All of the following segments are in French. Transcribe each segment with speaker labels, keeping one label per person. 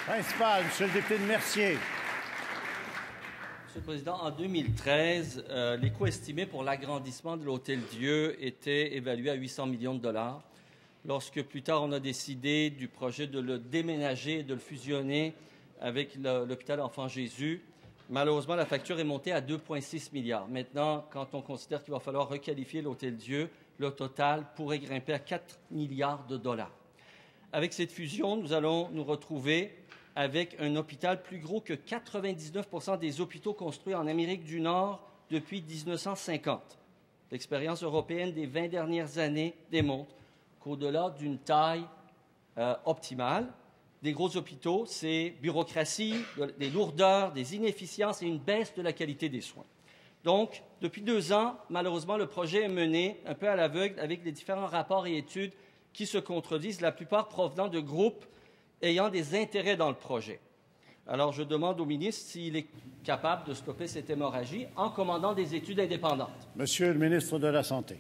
Speaker 1: Principal, Monsieur le député de Mercier.
Speaker 2: Monsieur le Président, en 2013, les coûts estimés pour l'agrandissement de l'Hôtel-Dieu étaient évalués à 800 millions de dollars. Lorsque plus tard, on a décidé du projet de le déménager et de le fusionner avec l'hôpital Enfant Jésus, malheureusement, la facture est montée à 2,6 milliards. Maintenant, quand on considère qu'il va falloir requalifier l'Hôtel-Dieu, le total pourrait grimper à 4 milliards de dollars. Avec cette fusion, nous allons nous retrouver avec un hôpital plus gros que 99% des hôpitaux construits en Amérique du Nord depuis 1950. L'expérience européenne des 20 dernières années démontre qu'au-delà d'une taille optimale, des gros hôpitaux, c'est bureaucratie, des lourdeurs, des inefficiences et une baisse de la qualité des soins. Donc, depuis 2 ans, malheureusement, le projet est mené un peu à l'aveugle avec les différents rapports et études qui se contredisent, la plupart provenant de groupes ayant des intérêts dans le projet. Alors, je demande au ministre s'il est capable de stopper cette hémorragie en commandant des études indépendantes.
Speaker 1: Monsieur le ministre de la Santé.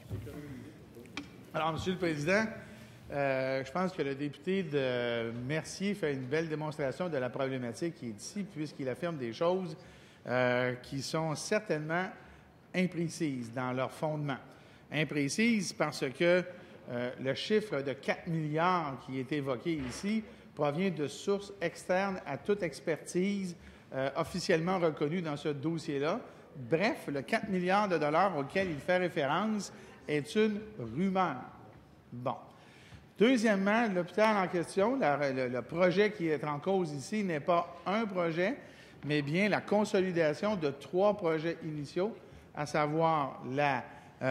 Speaker 3: Alors, Monsieur le Président, je pense que le député de Mercier fait une belle démonstration de la problématique qui est ici, puisqu'il affirme des choses qui sont certainement imprécises dans leur fondement. Imprécises parce que le chiffre de 4 milliards qui est évoqué ici provient de sources externes à toute expertise officiellement reconnue dans ce dossier-là. Bref, le 4 milliards de dollars auquel il fait référence est une rumeur. Bon. Deuxièmement, l'hôpital en question, le projet qui est en cause ici n'est pas un projet, mais bien la consolidation de 3 projets initiaux, à savoir la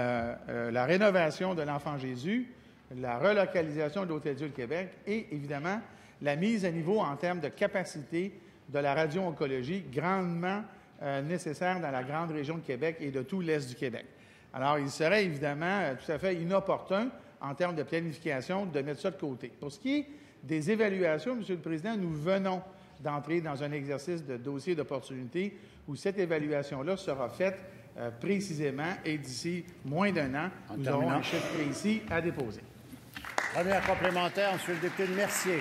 Speaker 3: rénovation de l'Enfant Jésus, la relocalisation de l'Hôtel-Dieu de Québec et, évidemment, la mise à niveau en termes de capacité de la radio-oncologie, grandement nécessaire dans la grande région de Québec et de tout l'Est du Québec. Alors, il serait évidemment tout à fait inopportun, en termes de planification, de mettre ça de côté. Pour ce qui est des évaluations, Monsieur le Président, nous venons d'entrer dans un exercice de dossier d'opportunité où cette évaluation-là sera faite précisément et d'ici moins d'1 an, nous aurons un chiffre précis à déposer.
Speaker 1: Première complémentaire, Monsieur le député de Mercier.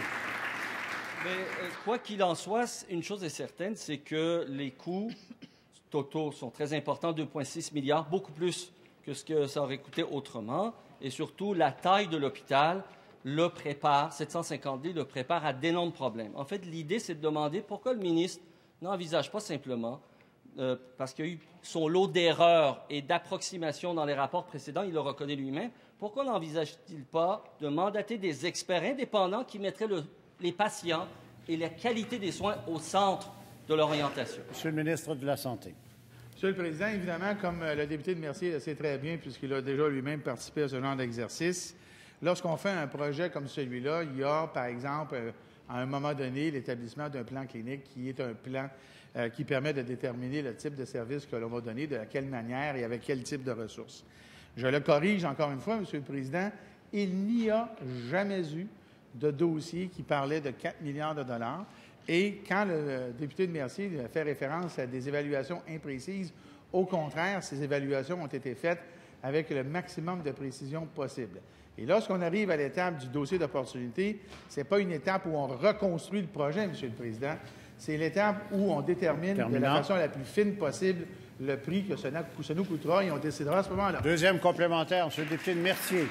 Speaker 2: Mais, quoi qu'il en soit, une chose est certaine, c'est que les coûts totaux sont très importants, 2,6 milliards, beaucoup plus que ce que ça aurait coûté autrement. Et surtout, la taille de l'hôpital le prépare, 750 lits le prépare à d'énormes problèmes. En fait, l'idée, c'est de demander pourquoi le ministre n'envisage pas simplement, parce qu'il y a eu son lot d'erreurs et d'approximations dans les rapports précédents, il le reconnaît lui-même, pourquoi n'envisage-t-il pas de mandater des experts indépendants qui mettraient les patients et la qualité des soins au centre de l'orientation?
Speaker 1: Monsieur le ministre de la Santé.
Speaker 3: Monsieur le Président, évidemment, comme le député de Mercier le sait très bien, puisqu'il a déjà lui-même participé à ce genre d'exercice, lorsqu'on fait un projet comme celui-là, il y a, par exemple, à un moment donné, l'établissement d'un plan clinique qui est un plan qui permet de déterminer le type de service que l'on va donner, de quelle manière et avec quel type de ressources. Je le corrige encore une fois, Monsieur le Président, il n'y a jamais eu de dossier qui parlait de 4 milliards de dollars. Et quand le député de Mercier fait référence à des évaluations imprécises, au contraire, ces évaluations ont été faites avec le maximum de précision possible. Et lorsqu'on arrive à l'étape du dossier d'opportunité, ce n'est pas une étape où on reconstruit le projet, Monsieur le Président, c'est l'étape où on détermine de la façon la plus fine possible le prix que ça nous coûtera et on décidera à ce moment-là.
Speaker 1: Deuxième complémentaire, Monsieur le député de Mercier.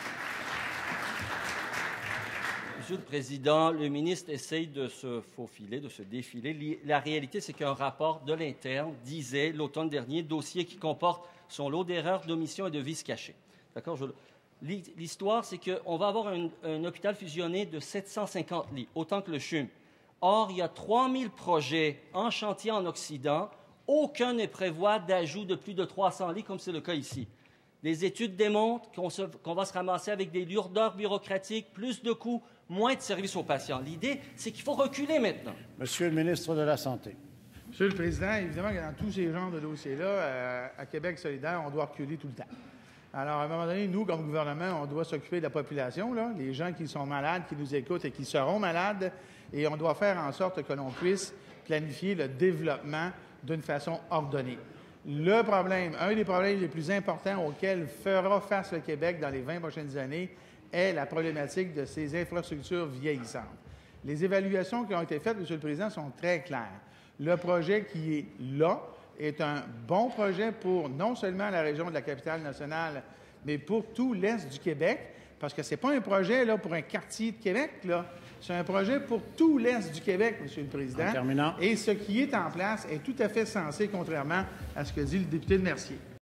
Speaker 2: Monsieur le Président, le ministre essaye de se faufiler, de se défiler. La réalité, c'est qu'un rapport de l'interne disait l'automne dernier, dossier qui comporte son lot d'erreurs, d'omissions et de vices cachés. D'accord? L'histoire, c'est qu'on va avoir un hôpital fusionné de 750 lits, autant que le CHUM. Or, il y a 3000 projets en chantier en Occident. Aucun ne prévoit d'ajout de plus de 300 lits, comme c'est le cas ici. Les études démontrent qu'on va se ramasser avec des lourdeurs bureaucratiques, plus de coûts, moins de services aux patients. L'idée, c'est qu'il faut reculer maintenant.
Speaker 1: Monsieur le ministre de la Santé.
Speaker 3: Monsieur le Président, évidemment que dans tous ces genres de dossiers-là, à Québec solidaire, on doit reculer tout le temps. Alors, à un moment donné, nous, comme gouvernement, on doit s'occuper de la population, là, les gens qui sont malades, qui nous écoutent et qui seront malades, et on doit faire en sorte que l'on puisse planifier le développement d'une façon ordonnée. Le problème, un des problèmes les plus importants auxquels fera face le Québec dans les 20 prochaines années est la problématique de ces infrastructures vieillissantes. Les évaluations qui ont été faites, Monsieur le Président, sont très claires. Le projet qui est là est un bon projet pour non seulement la région de la Capitale-Nationale, mais pour tout l'Est du Québec, parce que ce n'est pas un projet là, pour un quartier de Québec, là. C'est un projet pour tout l'Est du Québec, Monsieur le Président.
Speaker 1: En terminant.
Speaker 3: Et ce qui est en place est tout à fait sensé, contrairement à ce que dit le député de Mercier.